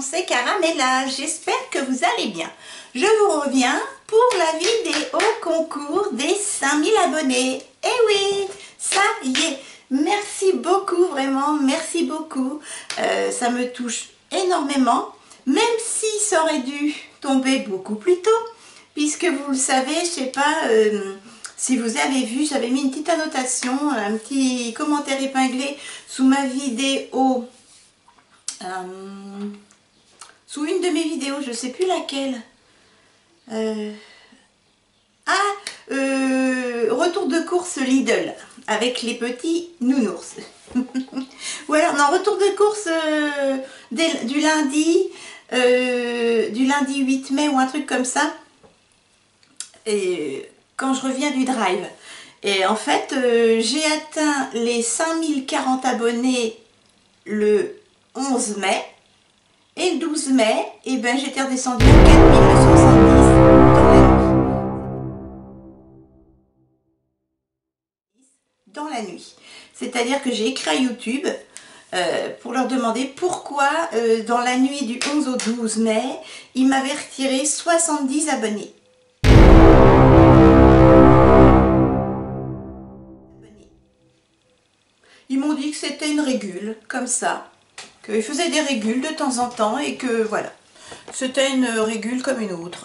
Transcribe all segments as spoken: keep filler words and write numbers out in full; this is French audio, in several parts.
c'est Caramella, j'espère que vous allez bien. Je vous reviens pour la vidéo concours des cinq mille abonnés. Eh oui, ça y est, merci beaucoup, vraiment, merci beaucoup. Euh, ça me touche énormément, même si ça aurait dû tomber beaucoup plus tôt, puisque vous le savez, je sais pas... Euh, si vous avez vu, j'avais mis une petite annotation, un petit commentaire épinglé sous ma vidéo, euh, sous une de mes vidéos, je ne sais plus laquelle. Euh, ah, euh, retour de course Lidl avec les petits nounours. Voilà, non, retour de course euh, des, du lundi, euh, du lundi huit mai ou un truc comme ça. Et quand je reviens du drive. Et en fait, euh, j'ai atteint les cinq mille quarante abonnés le onze mai. Et le douze mai, et ben, j'étais redescendue à quatre mille soixante-dix dans la nuit. C'est-à-dire que j'ai écrit à YouTube euh, pour leur demander pourquoi euh, dans la nuit du onze au douze mai, ils m'avaient retiré soixante-dix abonnés. Ils m'ont dit que c'était une régule, comme ça, qu'ils faisaient des régules de temps en temps et que voilà, c'était une régule comme une autre.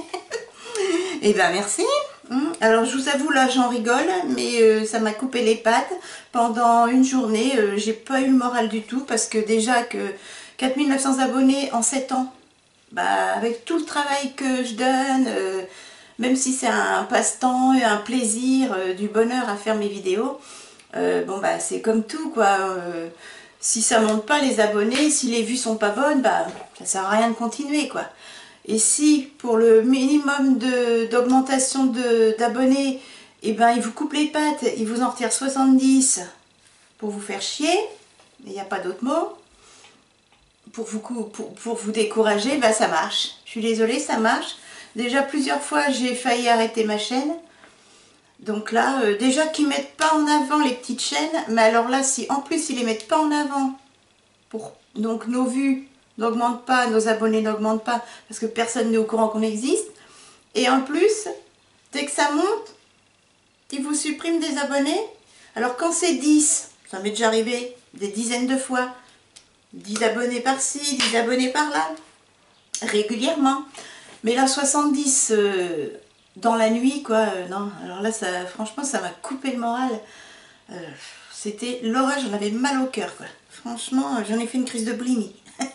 Et ben merci. Alors je vous avoue, là j'en rigole, mais euh, ça m'a coupé les pattes. Pendant une journée, euh, j'ai pas eu le moral du tout, parce que déjà que quatre mille neuf cents abonnés en sept ans, bah, avec tout le travail que je donne, euh, même si c'est un passe-temps, un plaisir, euh, du bonheur à faire mes vidéos, Euh, bon bah c'est comme tout quoi, euh, si ça monte pas les abonnés, si les vues sont pas bonnes, bah ça sert à rien de continuer quoi. Et si pour le minimum d'augmentation d'abonnés, et eh ben ils vous coupent les pattes, ils vous en retirent soixante-dix pour vous faire chier, il n'y a pas d'autre mot, pour vous, pour, pour vous décourager, bah ça marche. Je suis désolée, ça marche. Déjà plusieurs fois j'ai failli arrêter ma chaîne. Donc là, euh, déjà qu'ils ne mettent pas en avant les petites chaînes, mais alors là, si en plus ils ne les mettent pas en avant, pour, donc nos vues n'augmentent pas, nos abonnés n'augmentent pas, parce que personne n'est au courant qu'on existe, et en plus, dès que ça monte, ils vous suppriment des abonnés. Alors quand c'est dix, ça m'est déjà arrivé des dizaines de fois, dix abonnés par-ci, dix abonnés par-là, régulièrement, mais là soixante-dix... Euh, dans la nuit quoi, euh, non, alors là ça, franchement ça m'a coupé le moral, euh, c'était l'horreur, j'en avais mal au cœur quoi, franchement j'en ai fait une crise de boulimie.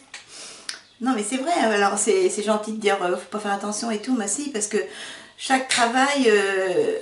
Non mais c'est vrai, alors c'est gentil de dire euh, faut pas faire attention et tout, mais si, parce que chaque travail, euh,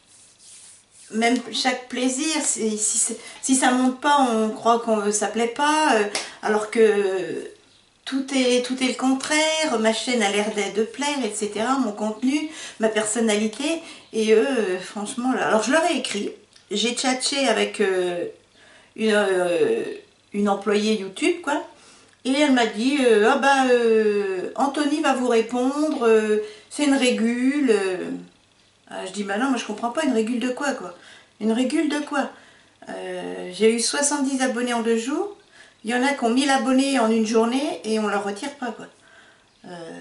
même chaque plaisir, si, si, si ça monte pas, on croit que ça plaît pas, euh, alors que Tout est, tout est le contraire, ma chaîne a l'air de plaire, et cetera. Mon contenu, ma personnalité, et eux, euh, franchement, là, alors je leur ai écrit, j'ai tchatché avec euh, une, euh, une employée YouTube, quoi, et elle m'a dit, euh, ah bah, euh, Anthony va vous répondre, euh, c'est une régule. Euh. Ah, je dis, bah non, moi je comprends pas, une régule de quoi, quoi? Une régule de quoi? euh, J'ai eu soixante-dix abonnés en deux jours. Il y en a qui ont mille abonnés en une journée et on ne leur retire pas quoi. Euh,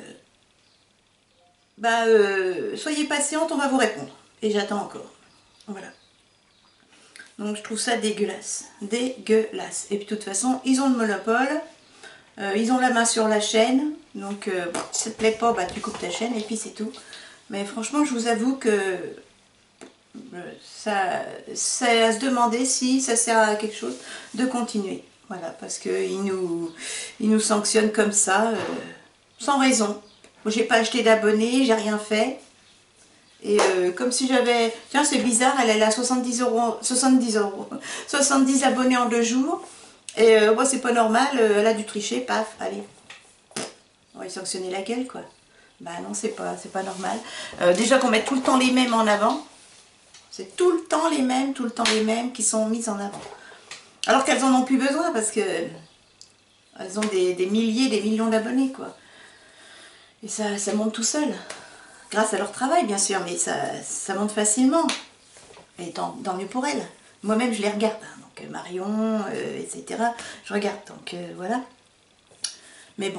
bah, euh, soyez patiente, on va vous répondre. Et j'attends encore. Voilà. Donc je trouve ça dégueulasse. Dégueulasse. Et puis de toute façon, ils ont le monopole. Euh, ils ont la main sur la chaîne. Donc euh, bon, si ça te plaît pas, bah, tu coupes ta chaîne et puis c'est tout. Mais franchement, je vous avoue que euh, ça, c'est à se demander si ça sert à quelque chose de continuer. Voilà, parce qu'ils nous, ils nous sanctionnent comme ça, euh, sans raison. Moi, j'ai pas acheté d'abonnés, j'ai rien fait. Et euh, comme si j'avais... Tiens, c'est bizarre, elle, elle a soixante-dix euros, soixante-dix euros, soixante-dix abonnés en deux jours. Et euh, moi, c'est pas normal, euh, elle a dû tricher, paf, allez. On va lui sanctionner la gueule, quoi. Bah non, c'est pas, c'est pas normal. Euh, déjà qu'on met tout le temps les mêmes en avant. C'est tout le temps les mêmes, tout le temps les mêmes qui sont mises en avant. Alors qu'elles en ont plus besoin parce que elles ont des, des milliers, des millions d'abonnés quoi. Et ça, ça monte tout seul. Grâce à leur travail bien sûr, mais ça, ça monte facilement. Et tant, tant mieux pour elles. Moi-même je les regarde, hein, donc Marion, euh, et cetera. Je regarde, donc euh, voilà. Mais bon,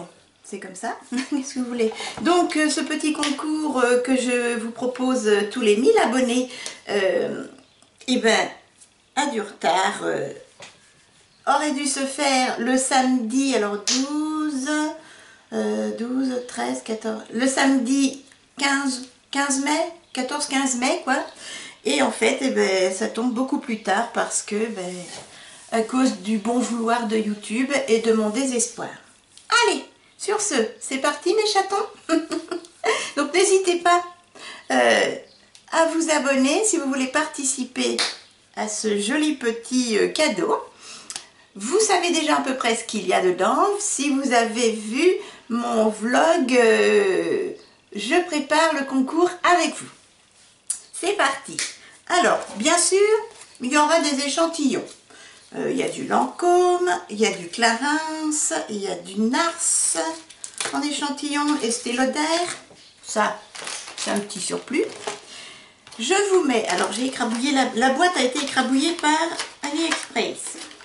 c'est comme ça. Qu'est-ce que vous voulez? Donc euh, ce petit concours euh, que je vous propose euh, tous les mille abonnés, euh, et ben a du retard. Euh, aurait dû se faire le samedi, alors douze, euh, douze, treize, quatorze, le samedi quinze, quinze mai, quatorze quinze mai quoi. Et en fait, eh ben, ça tombe beaucoup plus tard parce que, ben, à cause du bon vouloir de YouTube et de mon désespoir. Allez, sur ce, c'est parti mes chatons. Donc n'hésitez pas euh, à vous abonner si vous voulez participer à ce joli petit euh, cadeau. Vous savez déjà à peu près ce qu'il y a dedans. Si vous avez vu mon vlog, euh, je prépare le concours avec vous. C'est parti. Alors, bien sûr, il y aura des échantillons. Euh, il y a du Lancôme, il y a du Clarins, il y a du Nars en échantillon, Estée Lauder. Ça, c'est un petit surplus. Je vous mets, alors j'ai écrabouillé, la, la boîte a été écrabouillée par AliExpress.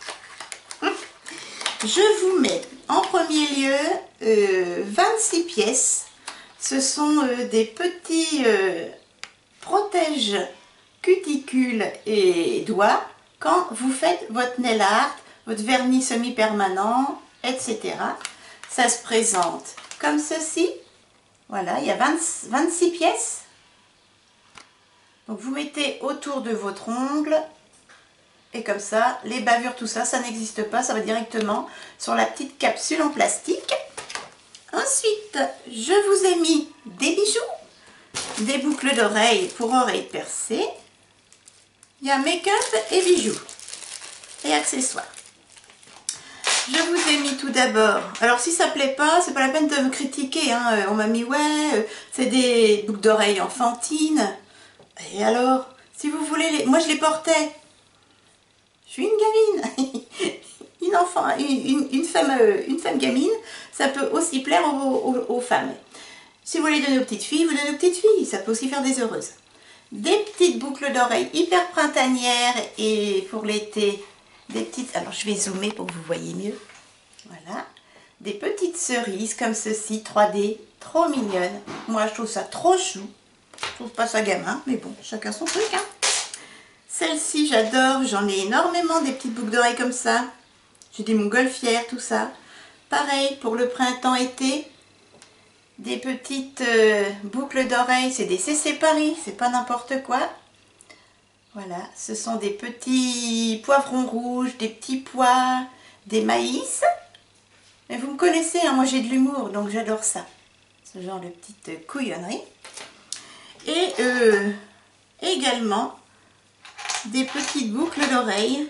Je vous mets en premier lieu euh, vingt-six pièces. Ce sont euh, des petits euh, protège cuticules et doigts quand vous faites votre nail art, votre vernis semi-permanent, et cetera. Ça se présente comme ceci. Voilà, il y a vingt, vingt-six pièces. Donc vous mettez autour de votre ongle et comme ça, les bavures, tout ça, ça n'existe pas. Ça va directement sur la petite capsule en plastique. Ensuite, je vous ai mis des bijoux, des boucles d'oreilles pour oreilles percées. Il y a make-up et bijoux et accessoires. Je vous ai mis tout d'abord, alors si ça plaît pas, c'est pas la peine de me critiquer, hein. On m'a mis ouais, c'est des boucles d'oreilles enfantines. Et alors, si vous voulez, les... moi je les portais. Je suis une gamine, une enfant, une, une, une, femme, une femme gamine, ça peut aussi plaire aux, aux, aux femmes. Si vous voulez donner aux petites filles, vous donnez aux petites filles, ça peut aussi faire des heureuses. Des petites boucles d'oreilles hyper printanières et pour l'été, des petites, alors je vais zoomer pour que vous voyez mieux. Voilà, des petites cerises comme ceci, trois D, trop mignonnes. Moi je trouve ça trop chou. Je trouve pas ça gamin, mais bon, chacun son truc. Hein. Celle-ci j'adore, j'en ai énormément des petites boucles d'oreilles comme ça. J'ai des montgolfières, tout ça. Pareil pour le printemps-été. Des petites euh, boucles d'oreilles, c'est des C C Paris, c'est pas n'importe quoi. Voilà, ce sont des petits poivrons rouges, des petits pois, des maïs. Mais vous me connaissez, hein, moi j'ai de l'humour, donc j'adore ça. Ce genre de petite couillonnerie. Et euh, également des petites boucles d'oreilles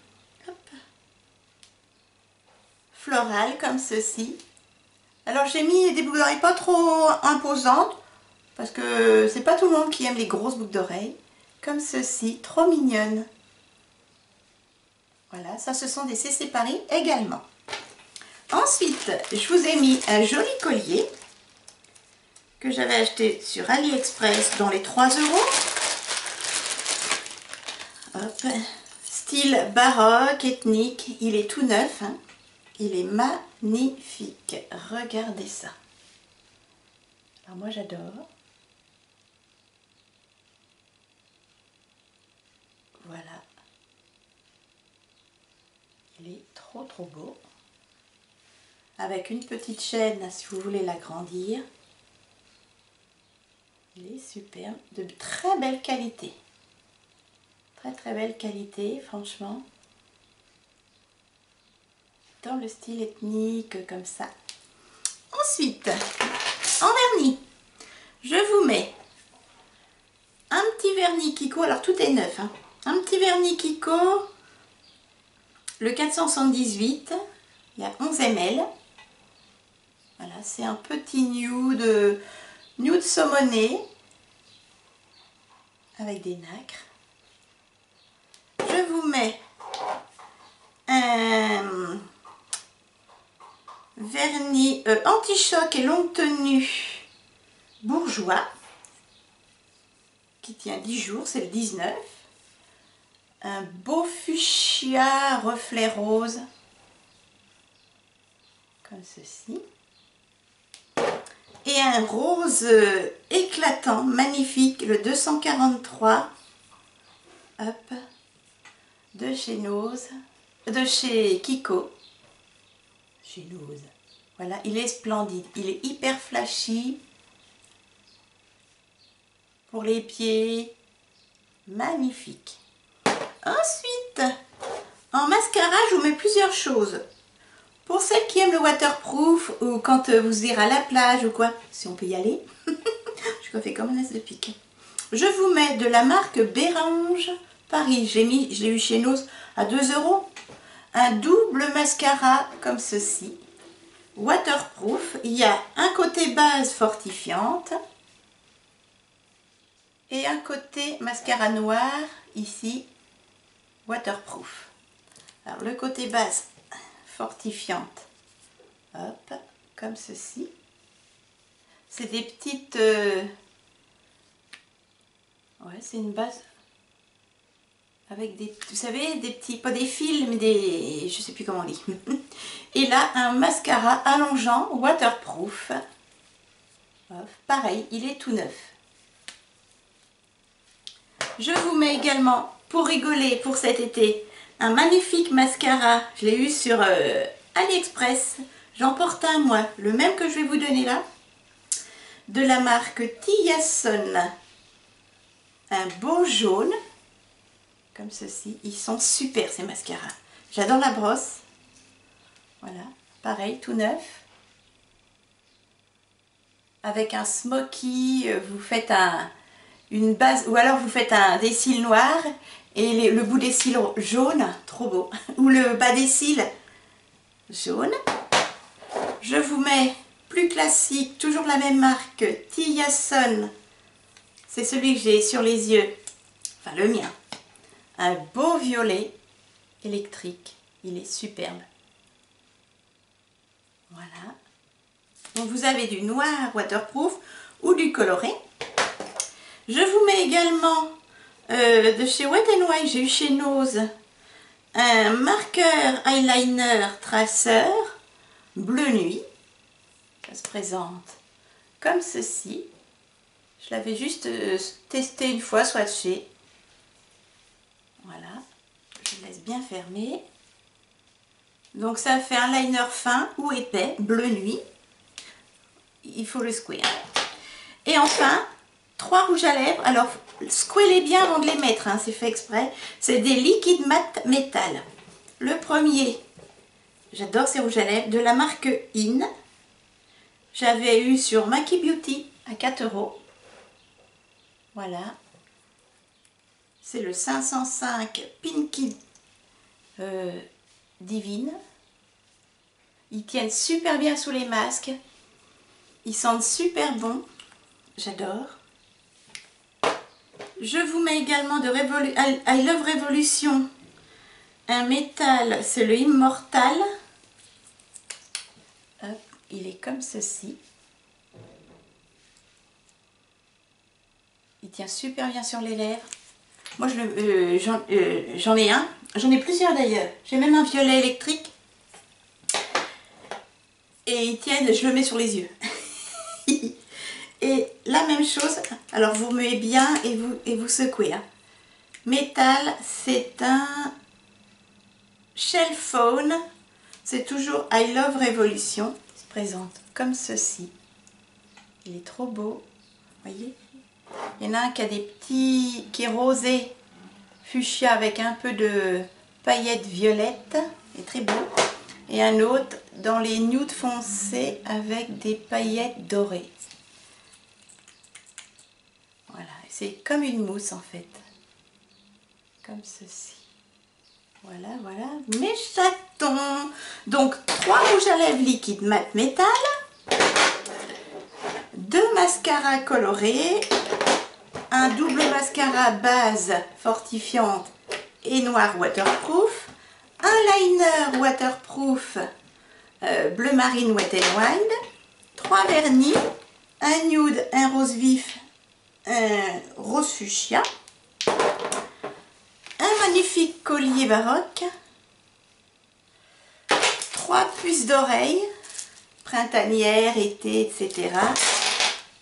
florales comme ceci. Alors j'ai mis des boucles d'oreilles pas trop imposantes parce que c'est pas tout le monde qui aime les grosses boucles d'oreilles. Comme ceci, trop mignonnes. Voilà, ça ce sont des C C Paris également. Ensuite, je vous ai mis un joli collier que j'avais acheté sur AliExpress dans les trois euros. Hop, style baroque, ethnique, il est tout neuf, hein. Il est magnifique. Regardez ça. Alors moi j'adore. Voilà. Il est trop trop beau. Avec une petite chaîne si vous voulez l'agrandir. Il est superbe. De très belle qualité. Très très belle qualité, franchement. Dans le style ethnique comme ça. Ensuite, en vernis, je vous mets un petit vernis Kiko, alors tout est neuf, hein. Un petit vernis Kiko, le quatre cent soixante-dix-huit, il y a onze millilitres. Voilà, c'est un petit nude, nude saumoné avec des nacres. Je vous mets un vernis euh, anti-choc et longue tenue bourgeois qui tient dix jours, c'est le dix-neuf. Un beau fuchsia reflet rose comme ceci. et un rose euh, éclatant, magnifique, le deux cent quarante-trois, hop, de chez Nose, de chez Kiko, chez Nose. Voilà, il est splendide, il est hyper flashy, pour les pieds, magnifique. Ensuite, en mascara, je vous mets plusieurs choses. Pour celles qui aiment le waterproof ou quand vous irez à la plage ou quoi, si on peut y aller, je coiffée comme un as de pique. Je vous mets de la marque Bérange Paris. J'ai mis, je l'ai eu chez Nose à deux euros. Un double mascara comme ceci, waterproof. Il y a un côté base fortifiante et un côté mascara noir ici, waterproof. Alors le côté base fortifiante, hop, comme ceci. C'est des petites, euh... ouais, c'est une base avec des, vous savez, des petits, pas des fils, mais des, je sais plus comment on dit. Et là, un mascara allongeant, waterproof. Hop, pareil, il est tout neuf. Je vous mets également, pour rigoler, pour cet été, un magnifique mascara. Je l'ai eu sur euh, AliExpress. J'en porte un moi, le même que je vais vous donner là, de la marque Tiason. Un beau jaune, comme ceci. Ils sont super ces mascaras. J'adore la brosse. Voilà, pareil, tout neuf. Avec un smoky, vous faites un, une base, ou alors vous faites un des cils noirs et les, le bout des cils jaune, trop beau. Ou le bas des cils jaune. Je vous mets plus classique, toujours la même marque, Tiason. C'est celui que j'ai sur les yeux, enfin le mien. Un beau violet électrique, il est superbe. Voilà. Donc vous avez du noir waterproof ou du coloré. Je vous mets également euh, de chez Wet n Wild, j'ai eu chez Nose, un marqueur eyeliner traceur bleu nuit. Ça se présente comme ceci. Je l'avais juste euh, testé une fois, swatché. Voilà, je laisse bien fermer. Donc ça fait un liner fin ou épais, bleu nuit. Il faut le square. Et enfin, trois rouges à lèvres. Alors, squeez-les bien avant de les mettre, hein, c'est fait exprès. C'est des liquides mat métal. Le premier, j'adore ces rouges à lèvres, de la marque In. J'avais eu sur Maki Beauty à quatre euros. Voilà. C'est le cinq cent cinq Pinky euh, Divine. Ils tiennent super bien sous les masques. Ils sentent super bon. J'adore. Je vous mets également de Revolu I Love Revolution un métal, c'est le Immortal. Hop, il est comme ceci. Il tient super bien sur les lèvres. Moi, je euh, j'en euh, j'en ai un. J'en ai plusieurs d'ailleurs. J'ai même un violet électrique. Et il tient, je le mets sur les yeux. Et la même chose, alors vous mettez bien et vous, et vous secouez. Hein. Métal, c'est un Shell Phone. C'est toujours I Love Revolution. Il se présente comme ceci. Il est trop beau. Voyez? Il y en a un qui a des petits, qui est rosé, fuchsia avec un peu de paillettes violettes. Il est très beau. Et un autre dans les nudes foncés avec des paillettes dorées. Voilà, c'est comme une mousse en fait. Comme ceci. Voilà, voilà, mes chatons. Donc, trois rouges à lèvres liquides mat métal. Deux mascaras colorés. Un double mascara base fortifiante et noir waterproof. Un liner waterproof euh, bleu marine Wet n Wild. Trois vernis. Un nude, un rose vif, un rose fuchsia. Un magnifique collier baroque. Trois puces d'oreilles, printanières, été, et cetera.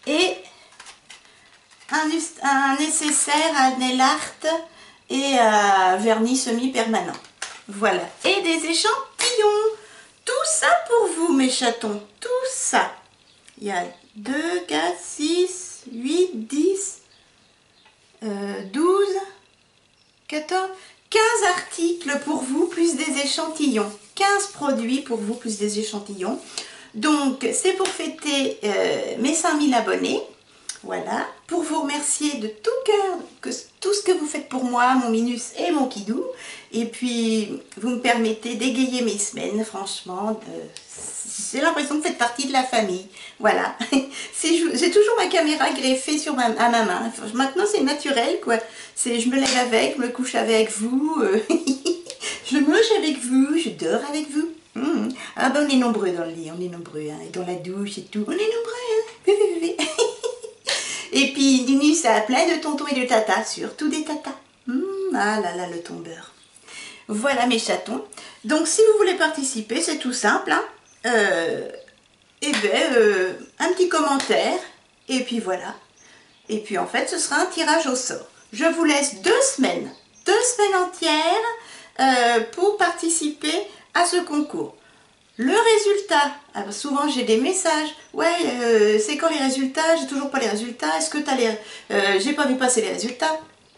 et un, un nécessaire à nail art et à vernis semi-permanent. Voilà, et des échantillons. Tout ça pour vous, mes chatons, tout ça. Il y a deux, quatre, six, huit, dix, euh, douze, quatorze, quinze articles pour vous, plus des échantillons. quinze produits pour vous, plus des échantillons. Donc, c'est pour fêter euh, mes cinq mille abonnés. Voilà, pour vous remercier de tout cœur que tout ce que vous faites pour moi, mon Minus et mon Kidou. Et puis, vous me permettez d'égayer mes semaines, franchement. J'ai l'impression que vous faites partie de la famille. Voilà, j'ai toujours ma caméra greffée sur ma, à ma main. Maintenant, c'est naturel, quoi. Je me lève avec, je me couche avec vous, euh, je mange avec vous, je dors avec vous. Mmh. Ah ben, on est nombreux dans le lit, on est nombreux, hein, et dans la douche et tout. On est nombreux, hein. Oui, oui, oui, oui. Et puis, Nunu, ça a plein de tontons et de tatas, surtout des tatas. Mmh, ah là là, le tombeur. Voilà mes chatons. Donc, si vous voulez participer, c'est tout simple. Hein. Euh, et bien, euh, un petit commentaire. Et puis voilà. Et puis, en fait, ce sera un tirage au sort. Je vous laisse deux semaines, deux semaines entières euh, pour participer à ce concours. Le résultat, alors souvent j'ai des messages, ouais, euh, c'est quand les résultats, j'ai toujours pas les résultats, est-ce que tu as les... Euh, j'ai pas vu passer les résultats.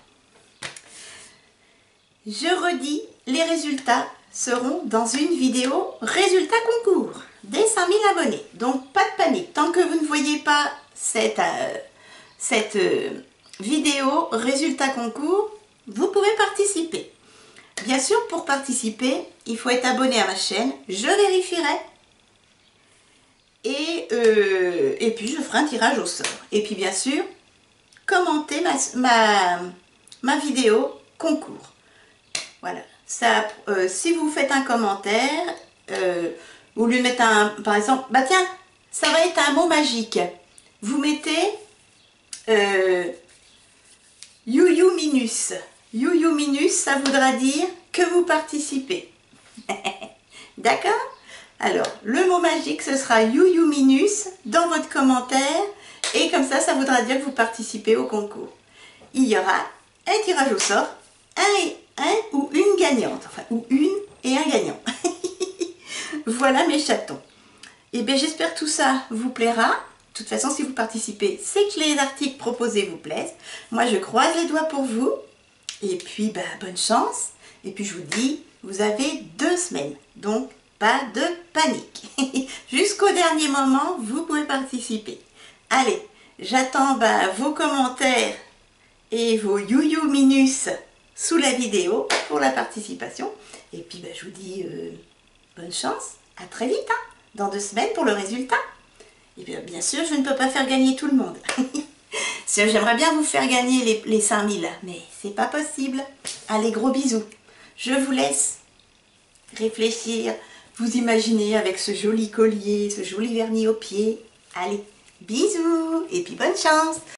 Je redis, les résultats seront dans une vidéo résultat concours des cinq mille abonnés. Donc pas de panique, tant que vous ne voyez pas cette, euh, cette euh, vidéo résultat concours, vous pouvez participer. Bien sûr, pour participer, il faut être abonné à ma chaîne, je vérifierai et, euh, et puis je ferai un tirage au sort. Et puis bien sûr, commentez ma, ma, ma vidéo concours. Voilà, ça, euh, si vous faites un commentaire, euh, au lieu de mettre un, par exemple, bah tiens, ça va être un mot magique. Vous mettez euh, You You Minus. You You Minus, ça voudra dire que vous participez. D'accord? Alors, le mot magique, ce sera You You Minus dans votre commentaire. Et comme ça, ça voudra dire que vous participez au concours. Il y aura un tirage au sort, un, et, un ou une gagnante. Enfin, ou une et un gagnant. Voilà mes chatons. Et bien, j'espère que tout ça vous plaira. De toute façon, si vous participez, c'est que les articles proposés vous plaisent. Moi, je croise les doigts pour vous. Et puis, bah, bonne chance. Et puis, je vous dis, vous avez deux semaines. Donc, pas de panique. Jusqu'au dernier moment, vous pouvez participer. Allez, j'attends bah, vos commentaires et vos You You Minus sous la vidéo pour la participation. Et puis, bah, je vous dis euh, bonne chance. À très vite, hein, dans deux semaines pour le résultat. Et bien, bien sûr, je ne peux pas faire gagner tout le monde. J'aimerais bien vous faire gagner les, les cinq mille, mais c'est pas possible. Allez, gros bisous. Je vous laisse réfléchir, vous imaginer avec ce joli collier, ce joli vernis au pied. Allez, bisous et puis bonne chance.